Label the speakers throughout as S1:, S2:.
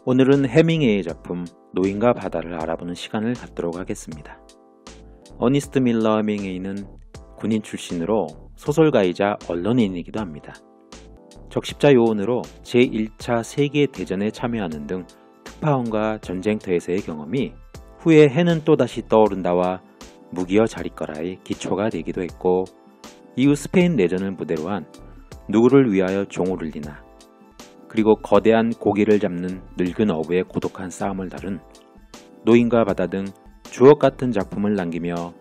S1: 오늘은 해밍웨이의 작품 노인과 바다를 알아보는 시간을 갖도록 하겠습니다. 어니스트 밀러 해밍웨이는 군인 출신으로 소설가이자 언론인이기도 합니다. 적십자 요원으로 제1차 세계대전에 참여하는 등 특파원과 전쟁터에서의 경험이 후에 해는 또다시 떠오른다와 무기여 자리거라의 기초가 되기도 했고, 이후 스페인 내전을 무대로 한 누구를 위하여 종을 울리나, 그리고 거대한 고기를 잡는 늙은 어부의 고독한 싸움을 다룬 노인과 바다 등 주옥같은 작품을 남기며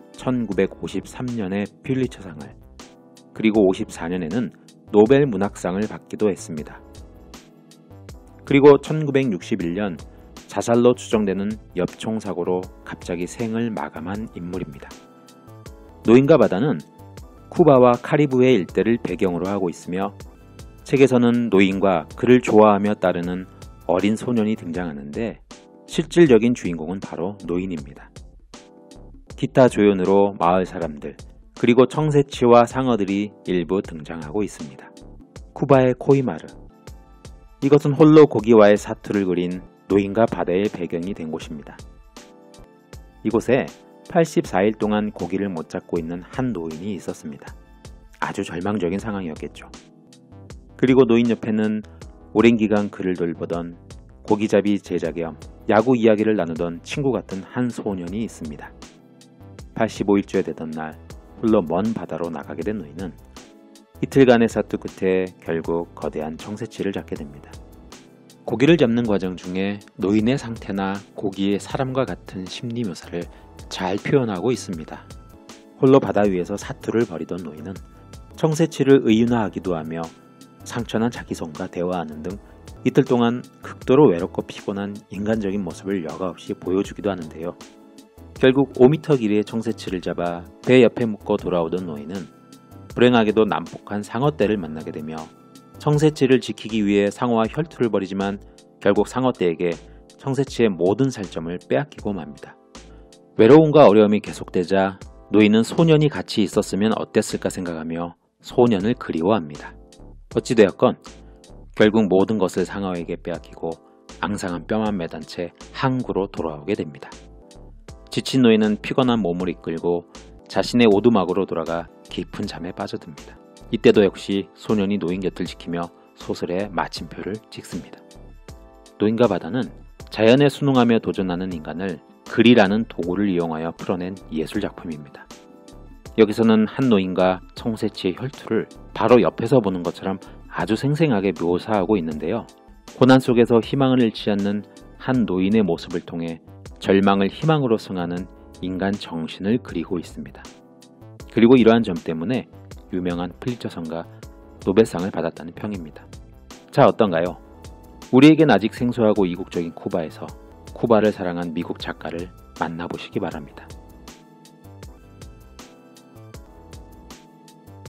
S1: 1953년에 퓰리처상을, 그리고 54년에는 노벨 문학상을 받기도 했습니다. 그리고 1961년 자살로 추정되는 엽총사고로 갑자기 생을 마감한 인물입니다. 노인과 바다는 쿠바와 카리브해 일대를 배경으로 하고 있으며, 책에서는 노인과 그를 좋아하며 따르는 어린 소년이 등장하는데 실질적인 주인공은 바로 노인입니다. 기타 조연으로 마을 사람들, 그리고 청새치와 상어들이 일부 등장하고 있습니다. 쿠바의 코이마르, 이것은 홀로 고기와의 사투를 그린 노인과 바다의 배경이 된 곳입니다. 이곳에 84일 동안 고기를 못 잡고 있는 한 노인이 있었습니다. 아주 절망적인 상황이었겠죠. 그리고 노인 옆에는 오랜 기간 그를 돌보던 고기잡이 제자 겸 야구 이야기를 나누던 친구 같은 한 소년이 있습니다. 85일째 되던 날 홀로 먼 바다로 나가게 된 노인은 이틀간의 사투 끝에 결국 거대한 청새치를 잡게 됩니다. 고기를 잡는 과정 중에 노인의 상태나 고기의 사람과 같은 심리 묘사를 잘 표현하고 있습니다. 홀로 바다 위에서 사투를 벌이던 노인은 청새치를 의윤화하기도 하며 상처난 자기 손과 대화하는 등 이틀 동안 극도로 외롭고 피곤한 인간적인 모습을 여과 없이 보여주기도 하는데요. 결국 5m 길이의 청새치를 잡아 배 옆에 묶어 돌아오던 노인은 불행하게도 난폭한 상어떼를 만나게 되며 청새치를 지키기 위해 상어와 혈투를 벌이지만 결국 상어떼에게 청새치의 모든 살점을 빼앗기고 맙니다. 외로움과 어려움이 계속되자 노인은 소년이 같이 있었으면 어땠을까 생각하며 소년을 그리워합니다. 어찌되었건 결국 모든 것을 상어에게 빼앗기고 앙상한 뼈만 매단 채 항구로 돌아오게 됩니다. 지친 노인은 피곤한 몸을 이끌고 자신의 오두막으로 돌아가 깊은 잠에 빠져듭니다. 이때도 역시 소년이 노인 곁을 지키며 소설의 마침표를 찍습니다. 노인과 바다는 자연에 순응하며 도전하는 인간을 글이라는 도구를 이용하여 풀어낸 예술작품입니다. 여기서는 한 노인과 청새치의 혈투를 바로 옆에서 보는 것처럼 아주 생생하게 묘사하고 있는데요. 고난 속에서 희망을 잃지 않는 한 노인의 모습을 통해 절망을 희망으로 승하는 인간 정신을 그리고 있습니다. 그리고 이러한 점 때문에 유명한 퓰리처상과 노벨상을 받았다는 평입니다. 자, 어떤가요? 우리에겐 아직 생소하고 이국적인 쿠바에서 쿠바를 사랑한 미국 작가를 만나보시기 바랍니다.